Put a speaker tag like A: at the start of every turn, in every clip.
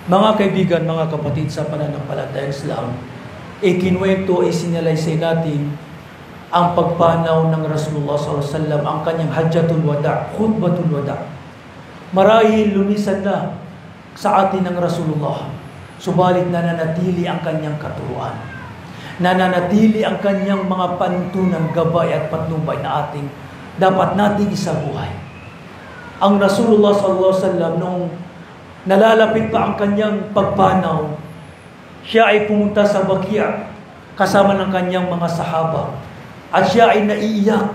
A: Mga kaibigan, mga kapatid sa pananampalatayang Islam, ikinwento, isinalaysay natin ang pagpanaw ng Rasulullah SAW, ang kanyang Hajjatul Wada, Khutbatul Wada. Marahil lumisan na sa atin ng Rasulullah, subalit nananatili ang kanyang katuruan. Nananatili ang kanyang mga panuntunang gabay at patnubay na ating dapat nating isabuhay. Ang Rasulullah SAW, nung nalalapit pa ang kanyang pagpanaw, siya ay pumunta sa Baqi' kasama ng kanyang mga sahaba. At siya ay naiiyak.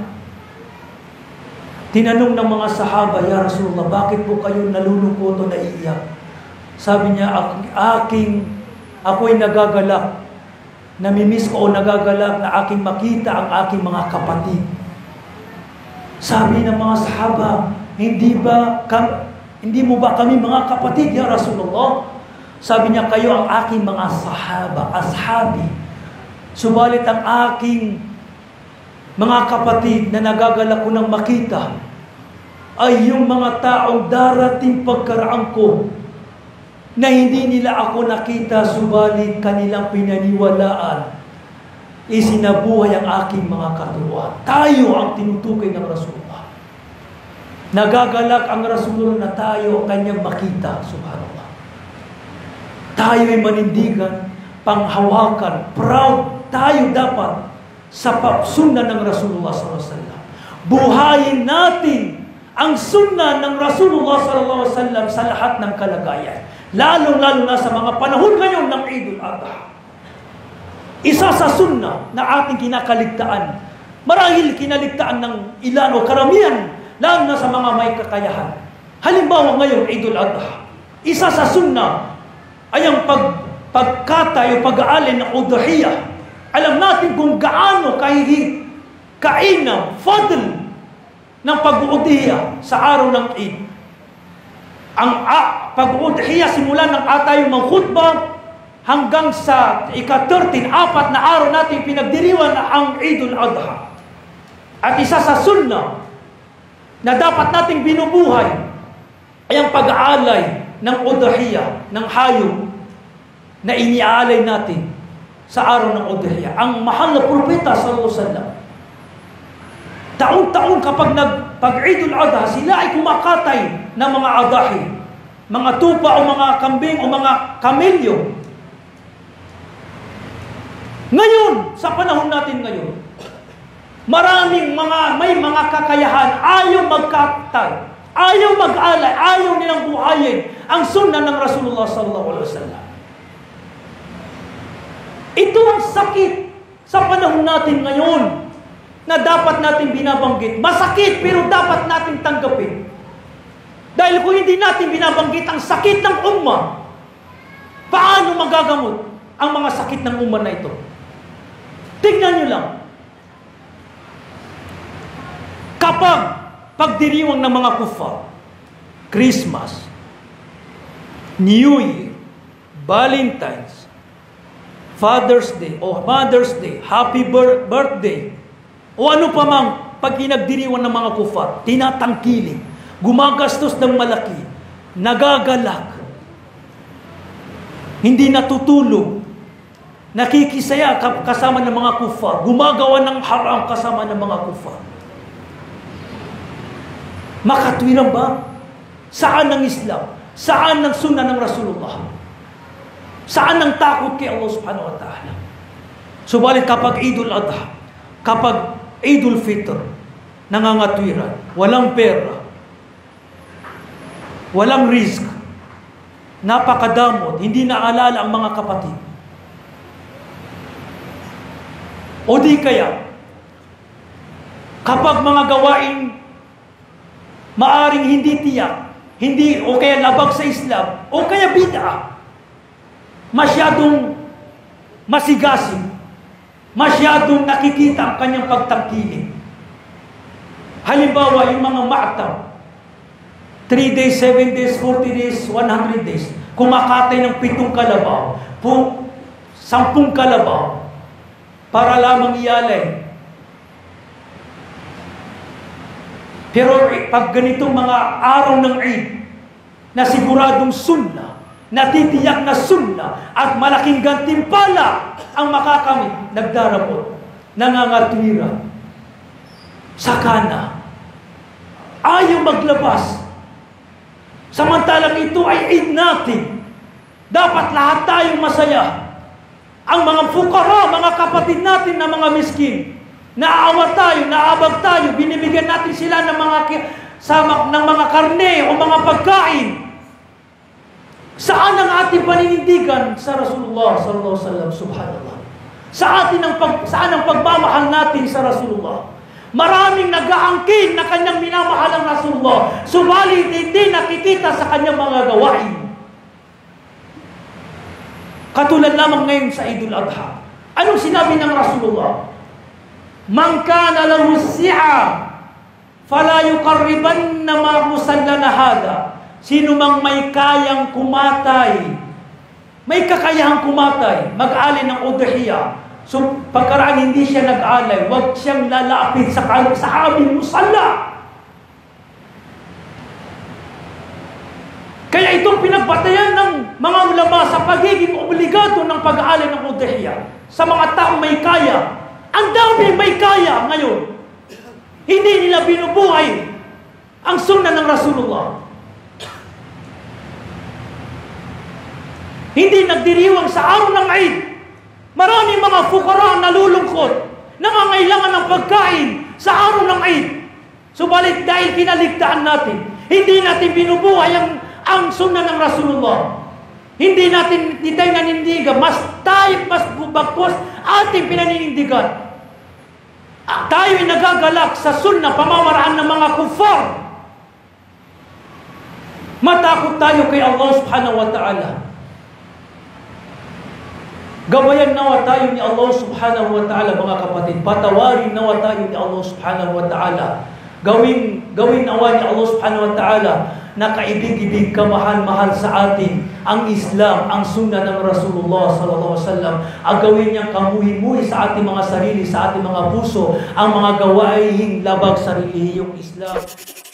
A: Tinanong ng mga sahaba, "Ya Rasulullah, bakit po kayo nalulungkot o naiiyak?" Sabi niya, ako'y nagagalak. Namimiss ko o nagagalak na aking makita ang aking mga kapatid. Sabi ng mga sahaba, hindi mo ba kami mga kapatid, ya Rasulullah? Sabi niya, kayo ang aking mga sahaba, ashabi. Subalit ang aking mga kapatid na nagagalak ko ng makita ay yung mga taong darating pagkaraan ko na hindi nila ako nakita, subalit kanilang pinaniwalaan, isinabuhay ang aking mga katuruan. Tayo ang tinutukoy ng Rasulullah. Nagagalak ang Rasulullah na tayo ang kanyang makita, subhanallah. Tayo ay manindigan, panghawakan, proud tayo dapat sa sunna ng Rasulullah SAW. Buhayin natin ang sunna ng Rasulullah SAW sa lahat ng kalagayan. Lalo-lalo na sa mga panahon ngayon ng Eidul Adha. Isa sa sunna na ating kinakaligtaan, marahil kinaligtaan ng ilan o karamihan, lalo na sa mga may kakayahan. Halimbawa ngayon, Eidul Adha, isa sa sunna ay ang pagkatay o pag-aalin ng udhiyah. Alam natin kung gaano kahigit kainam, fadl ng pag-udhiyah sa araw ng Eid. Ang pag-udhiyah simula ng atayong mga khutbah hanggang sa ika-13, 4 na araw natin pinagdiriwan ang Eidul Adha. At isa sa sunnah na dapat nating binubuhay ay ang pag-aalay ng udhiyah, ng hayop na iniaalay natin sa araw ng udhiyah. Ang mahal na propeta sallallahu alaihi wasallam, taon-taon kapag pag-Eidul Adha, sila ay kumakatay ng mga adahi, mga tupa o mga kambing o mga kamelyo. Ngayon, sa panahon natin ngayon, may mga kakayahan, ayaw magkatay, ayaw mag-alay, ayaw nilang buhayin ang sunnah ng Rasulullah sallallahu alaihi wasallam. Ito ang sakit sa panahon natin ngayon na dapat natin binabanggit. Masakit pero dapat natin tanggapin. Dahil kung hindi natin binabanggit ang sakit ng ummah, paano magagamot ang mga sakit ng ummah na ito? Tingnan nyo lang. Kapag pagdiriwang ng mga kuffar, Christmas, New Year, Valentine's, Father's Day o Mother's Day, Happy Birthday, o ano pa mang pag pinagdiriwan ng mga kuffar, tinatangkilik, gumagastos ng malaki, nagagalak, hindi natutulog, nakikisaya kasama ng mga kuffar, gumagawa ng haram kasama ng mga kuffar. Makatwiran ba? Saan ang Islam? Saan ang sunnah ng Rasulullah? Saan ang takot kay Allah subhanahu wa ta'ala? Subalit kapag Eidul Adha, kapag Eidul Fitr, nangangatwiran, walang pera, walang risk, napakadamot, hindi naalala ang mga kapatid. O di kaya, kapag mga gawain maaring hindi tiyak, hindi o kaya labag sa Islam, o kaya bid'ah, masyadong masigasig, masyadong nakikita ang kanyang pagtangkilik. Halimbawa, yung mga ma'atam, 3 days, 7 days, 40 days, 100 days, kumakatay ng 7 kalabaw, 10 kalabaw, para lamang ialay. Pero pag ganitong mga araw ng Eid, na siguradong sunnah, natitiyak na sunna at malaking gantimpala ang makakamit. Nagdarapot, nangangatwira, sakana, ayaw maglabas. Samantalang ito ay Eid natin. Dapat lahat tayong masaya. Ang mga fukara, mga kapatid natin na mga miskin, naaawat tayo, naabag tayo, binibigyan natin sila ng mga karne o mga pagkain. Saan ang ating paninindigan sa Rasulullah sallallahu alaihi wasallam? Subhanallah. Saan ang pagmamahal natin sa Rasulullah? Maraming nag-aangkin na kanyang minamahal ang Rasulullah, subalit hindi nakikita sa kanyang mga gawain. Katulad lamang ngayon sa Idul Adha. Anong sinabi ng Rasulullah? Man kana lahu si'a fala yuqarribanna ma musallana hada. Sino mang may kayang kumatay, may kakayahang kumatay, mag-alay ng udhiyah. So pagkaraan hindi siya nag-alay, huwag siyang lalapit sa aming musalla. Kaya itong pinagbatayan ng mga ulama sa pagiging obligado ng pag-aalay ng udhiyah sa mga taong may kaya. Ang dami may kaya ngayon. Hindi nila binubuhay ang sunnah ng Rasulullah. Hindi nagdiriwang sa araw ng Eid. Maraming mga fukara ang nalulungkot, nangangailangan ng pagkain sa araw ng Eid. Subalit dahil kinaligtaan natin, hindi natin binubuhay ang sunnah ng Rasulullah. Hindi tayo nanindigan, mas bagpos ating pinaninindigan. Tayo ay nagagalak sa sunnah pamamaraan ng mga kuffar. Matakot tayo kay Allah subhanahu wa ta'ala. Gabayan nawa tayo ni Allah subhanahu wa ta'ala, mga kapatid. Patawarin nawa tayo ni Allah subhanahu wa ta'ala. Gawin nawa ni Allah subhanahu wa ta'ala na kaibig-ibig, kamahal-mahal sa atin ang Islam, ang sunnah ng Rasulullah sallallahu alaihi wasallam. Ang gawin niyang kamuhi-muhi sa ating mga sarili, sa ating mga puso, ang mga gawaing labag sa relihiyong Islam.